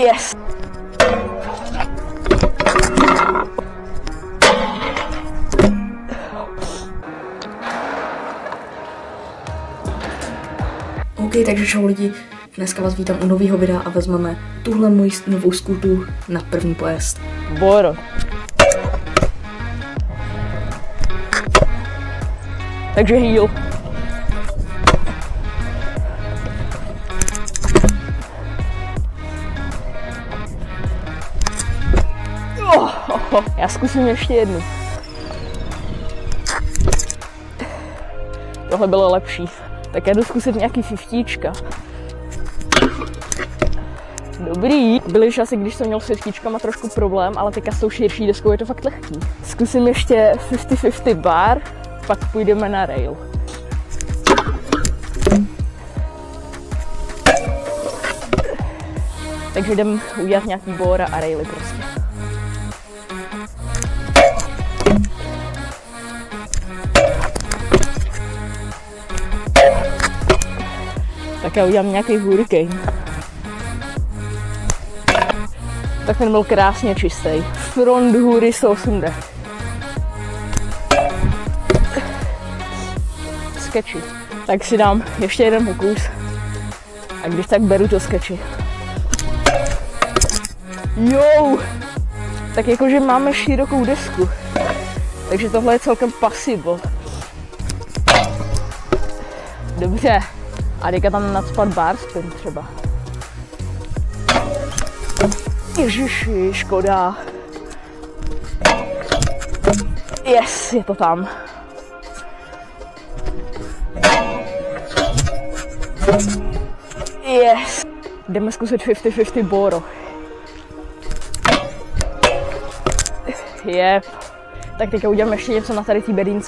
Yes! OK, takže čau lidi, dneska vás vítám u nového videa a vezmeme tuhle moji novou skútu na první pojezd. Boro. Takže heel. Já zkusím ještě jednu. Tohle bylo lepší. Tak já jdu zkusit nějaký fiftíčka. Dobrý. Byly časy, když jsem měl s fiftíčkama trošku problém, ale teďka s tou širší deskou je to fakt lehký. Zkusím ještě 50-50 bar, pak půjdeme na rail. Takže jdem udělat nějaký bora a raily prostě. Tak já udělám nějaký hurricane. Tak ten byl krásně čistý. Front hůry 180. Sketchy. Tak si dám ještě jeden pokus. A když tak beru to sketchy. Jo! Tak jakože máme širokou desku. Takže tohle je celkem possible. Dobře. A teďka tam nacpat bar spin třeba. Ježiši, škoda. Yes, je to tam. Yes. Jdeme zkusit 50-50 boro. Yep. Tak teďka uděláme ještě něco na tady té bedínce.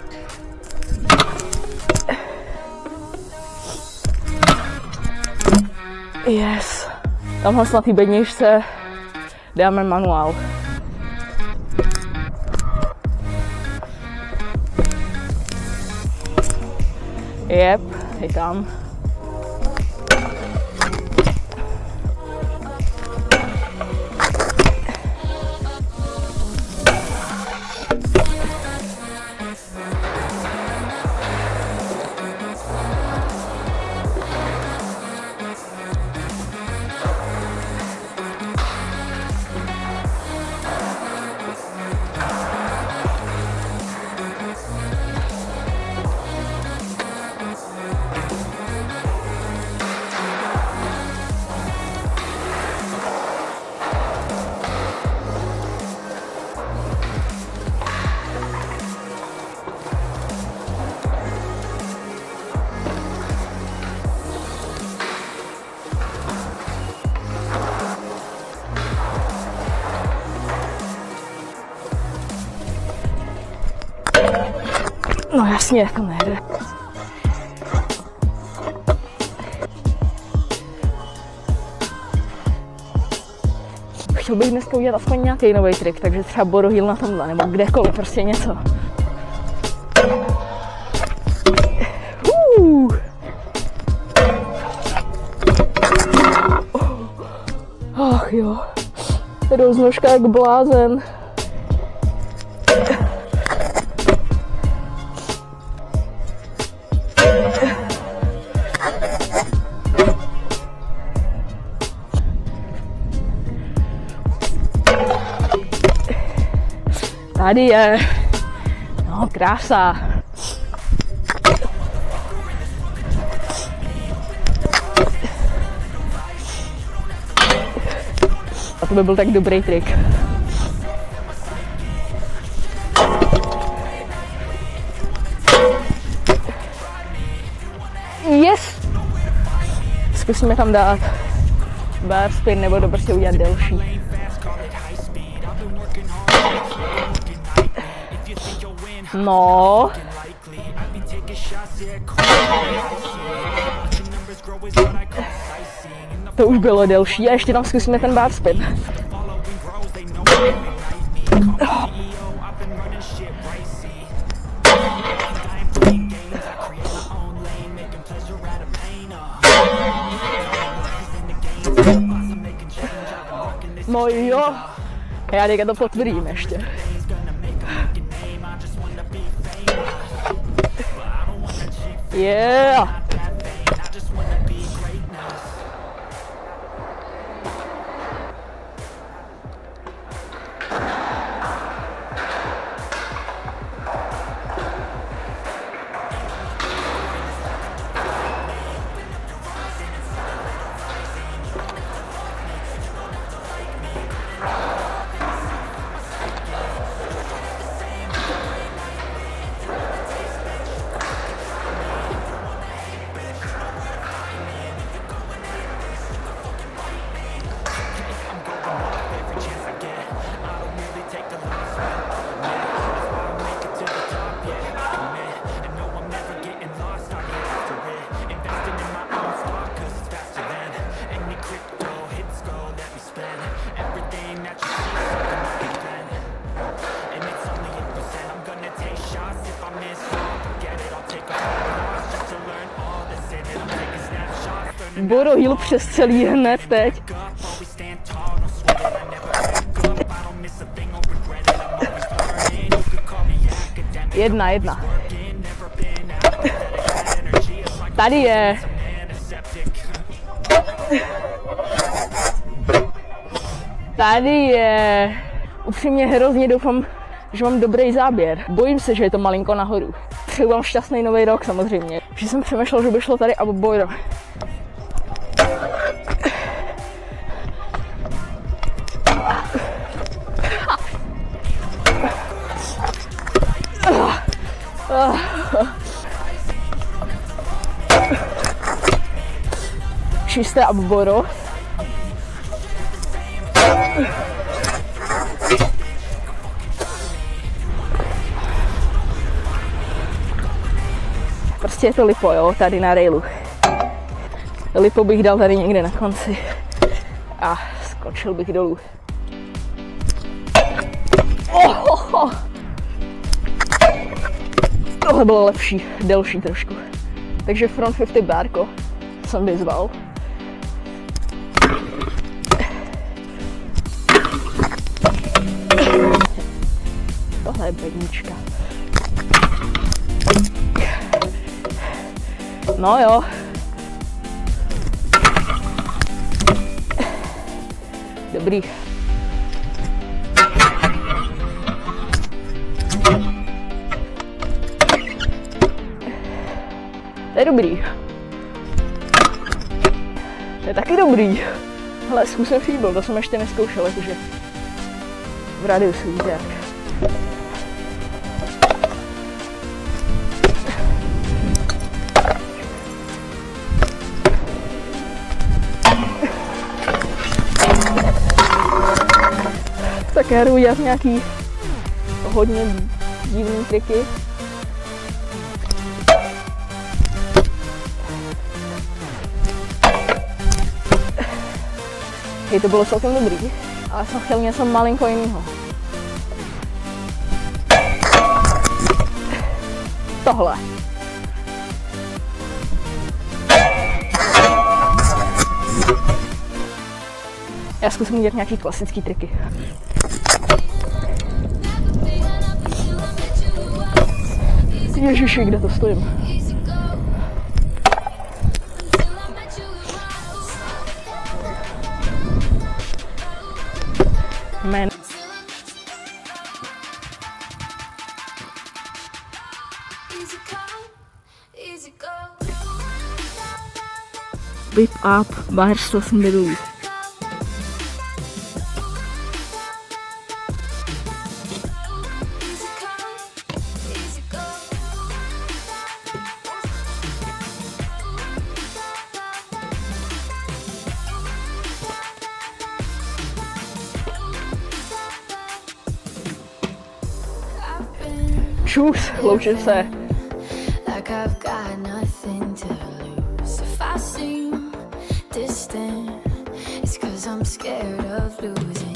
Yes. Tamhle na té bedničce dáme manuál. Yep, je tam. No jasně, to nejde. Chtěl bych dneska udělat aspoň nějaký nový trik, takže třeba boroheel na tomhle, nebo kdekoliv, prostě něco. Ach jo, roznožka jak blázen. Tady je, no krása. A to by byl tak dobrý trik. Yes! Zkusíme tam dát bar spin, nebo to prostě udělat delší. No. To už bylo delší a ještě tam zkusíme ten bar spin. No jo, já teďka to potvrdím ještě. Yeah! Boro heal přes celý hned teď. Jedna. Tady je. Tady je. Upřímně hrozně doufám, že mám dobrý záběr. Bojím se, že je to malinko nahoru. Přeju vám šťastný nový rok samozřejmě. Že jsem přemýšlel, že by šlo tady Abo Boro. Čisté Abo Boro. Prostě je to lipo, jo, tady na railu. Lipo bych dal tady někde na konci. A skočil bych dolů. Tohle bylo lepší, delší trošku. Takže front 50 bárko jsem vyzval. Tohle je bednička. No jo. Dobrý. To je dobrý. To je taky dobrý. Hele, zkusím feeble, to jsem ještě neskoušel, jakože v radiusu, víte jak. Tak já jdu dělat nějaký hodně divný triky. Hej, to bylo celkem dobrý, ale jsem chtěl něco malinko jiného. Tohle. Já zkusím dělat nějaký klasický triky. Ježiši, kde to stojím? Man. Whip up, bárstvo jsem dolů. Čus, loučím se. I'm scared of losing